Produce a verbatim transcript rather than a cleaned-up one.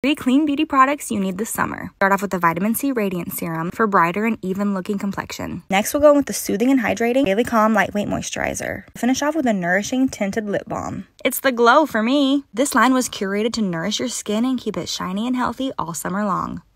Three clean beauty products you need this summer. Start off with the Vitamin C Radiance Serum for brighter and even looking complexion. Next, we'll go in with the soothing and hydrating Daily Calm Lightweight Moisturizer. Finish off with a nourishing Tinted Lip Balm. It's the glow for me. This line was curated to nourish your skin and keep it shiny and healthy all summer long.